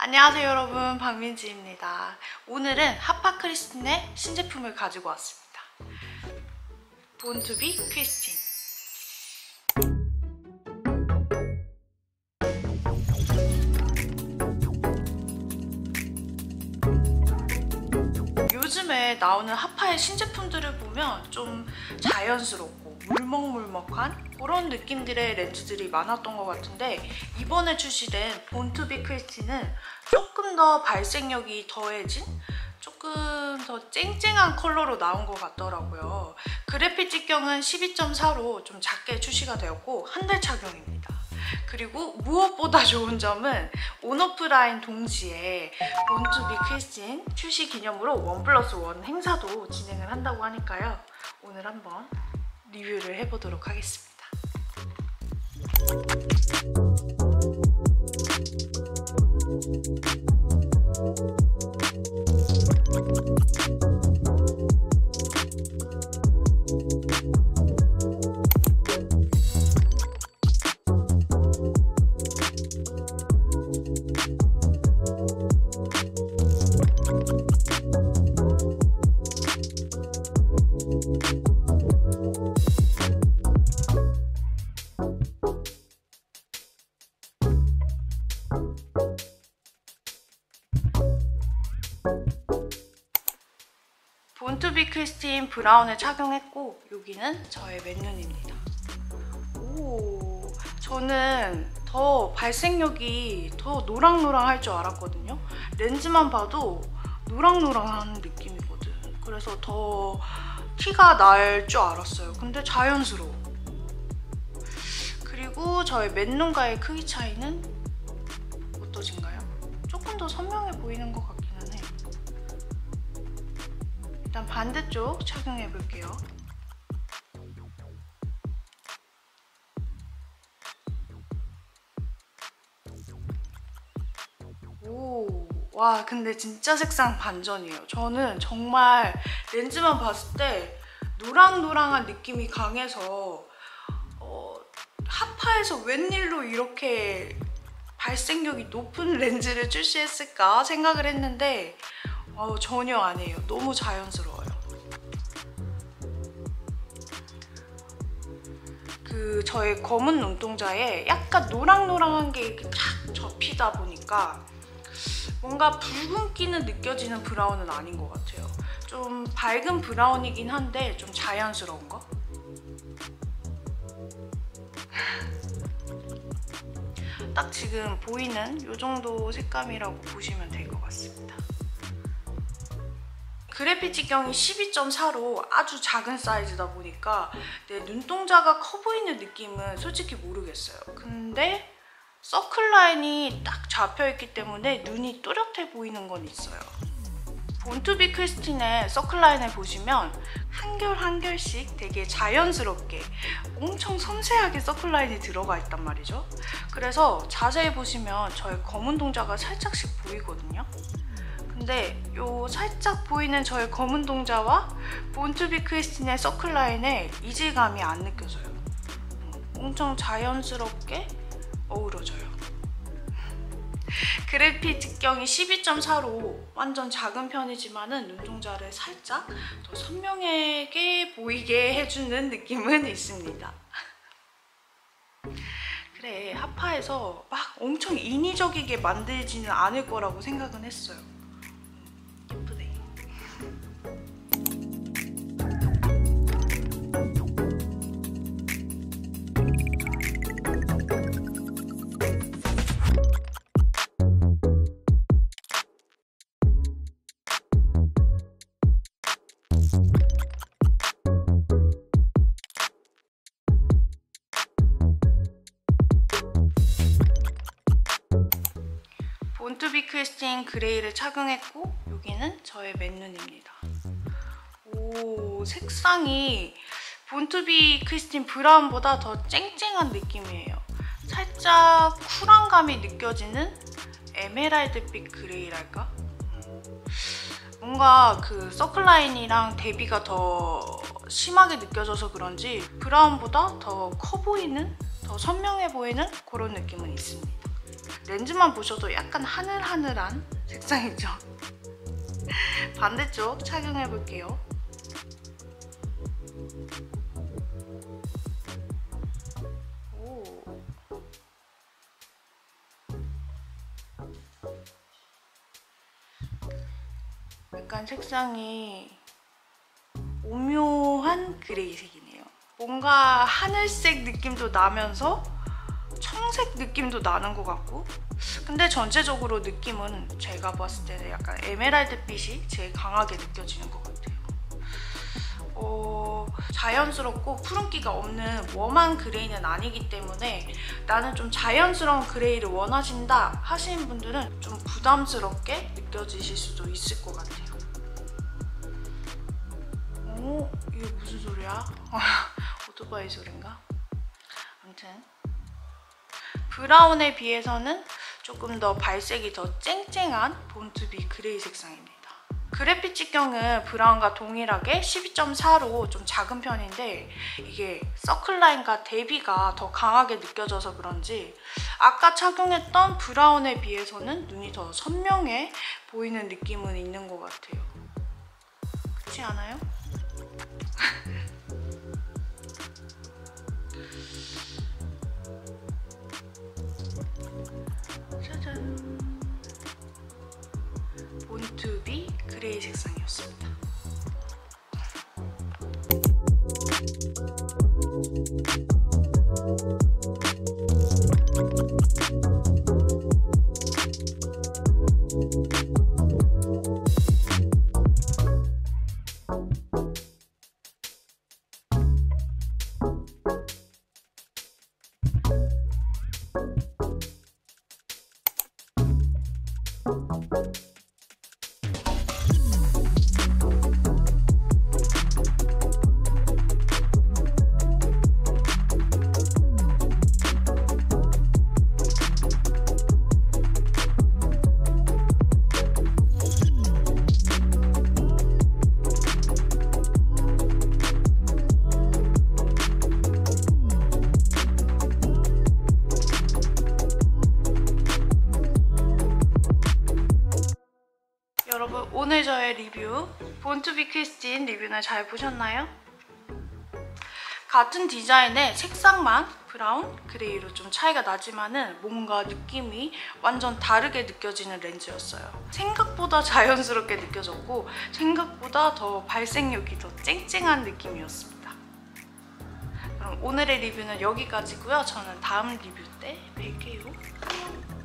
안녕하세요 여러분, 박민지입니다. 오늘은 하파 크리스틴의 신제품을 가지고 왔습니다. Born to be Christine. 요즘에 나오는 하파의 신제품들을 보면 좀 자연스럽고 물먹물먹한 그런 느낌들의 렌즈들이 많았던 것 같은데, 이번에 출시된 Born to be Christine은 조금 더 발색력이 더해진 조금 더 쨍쨍한 컬러로 나온 것 같더라고요. 그래픽 직경은 12.4로 좀 작게 출시가 되었고 한 달 착용입니다. 그리고 무엇보다 좋은 점은 온오프라인 동시에 Born to be Christine 출시 기념으로 1+1 행사도 진행을 한다고 하니까요. 오늘 한번 리뷰를 해보도록 하겠습니다. Born to be Christine 브라운을 착용했고, 여기는 저의 맨눈입니다. 오, 저는 더 발색력이 더 노랑노랑할 줄 알았거든요. 렌즈만 봐도 노랑노랑한 느낌이거든. 그래서 더 티가 날 줄 알았어요. 근데 자연스러워. 그리고 저의 맨눈과의 크기 차이는 어떠신가요? 조금 더 선명해 보이는 것 같기는 해요. 일단 반대쪽 착용해 볼게요. 오, 와, 근데 진짜 색상 반전이에요. 저는 정말 렌즈만 봤을 때 노랑노랑한 느낌이 강해서 하파에서 웬일로 이렇게 발색력이 높은 렌즈를 출시했을까 생각을 했는데 전혀 아니에요. 너무 자연스러워요. 저의 검은 눈동자에 약간 노랑노랑한 게 이렇게 탁 접히다 보니까 뭔가 붉은기는 느껴지는 브라운은 아닌 것 같아요. 좀 밝은 브라운이긴 한데 좀 자연스러운 거? 딱 지금 보이는 이 정도 색감이라고 보시면 될 것 같습니다. 그래픽 직경이 12.4로 아주 작은 사이즈다 보니까 내 눈동자가 커 보이는 느낌은 솔직히 모르겠어요. 근데 서클 라인이 딱 잡혀있기 때문에 눈이 또렷해 보이는 건 있어요. Born to be Christine의 서클 라인을 보시면 한 결 한 결씩 되게 자연스럽게 엄청 섬세하게 서클 라인이 들어가 있단 말이죠. 그래서 자세히 보시면 저의 검은 동자가 살짝씩 보이거든요. 근데 요 살짝 보이는 저의 검은 동자와 Born to be Christine의 서클 라인에 이질감이 안 느껴져요. 엄청 자연스럽게 어우러져요. 그래픽 직경이 12.4로 완전 작은 편이지만은 눈동자를 살짝 더 선명하게 보이게 해주는 느낌은 있습니다. 그래, 하파에서 막 엄청 인위적이게 만들지는 않을 거라고 생각은 했어요. 예쁘네. Born to be Christine 그레이를 착용했고, 여기는 저의 맨눈입니다. 오, 색상이 Born to be Christine 브라운보다 더 쨍쨍한 느낌이에요. 살짝 쿨한 감이 느껴지는 에메랄드빛 그레이랄까? 뭔가 그 서클라인이랑 대비가 더 심하게 느껴져서 그런지 브라운보다 더 커 보이는, 더 선명해 보이는 그런 느낌은 있습니다. 렌즈만 보셔도 약간 하늘하늘한 색상이죠. 반대쪽 착용해 볼게요. 약간 색상이 오묘한 그레이색이네요. 뭔가 하늘색 느낌도 나면서 청색 느낌도 나는 것 같고, 근데 전체적으로 느낌은 제가 봤을 때는 약간 에메랄드빛이 제일 강하게 느껴지는 것 같아요. 자연스럽고 푸른기가 없는 웜한 그레이는 아니기 때문에 나는 좀 자연스러운 그레이를 원하신다 하시는 분들은 좀 부담스럽게 느껴지실 수도 있을 것 같아요. 이게 무슨 소리야? 오토바이 소린가? 아무튼 브라운에 비해서는 조금 더 발색이 더 쨍쨍한 본투비 그레이 색상입니다. 그래픽 직경은 브라운과 동일하게 12.4로 좀 작은 편인데, 이게 서클라인과 대비가 더 강하게 느껴져서 그런지 아까 착용했던 브라운에 비해서는 눈이 더 선명해 보이는 느낌은 있는 것 같아요. 그렇지 않아요? 짜잔! 본투비 그레이 색상이었습니다. 여러분, 오늘 저의 리뷰 본투비 크리스틴 리뷰는 잘 보셨나요? 같은 디자인의 색상만 브라운, 그레이로 좀 차이가 나지만은 뭔가 느낌이 완전 다르게 느껴지는 렌즈였어요. 생각보다 자연스럽게 느껴졌고 생각보다 더 발색력이 더 쨍쨍한 느낌이었습니다. 그럼 오늘의 리뷰는 여기까지고요. 저는 다음 리뷰 때 뵐게요.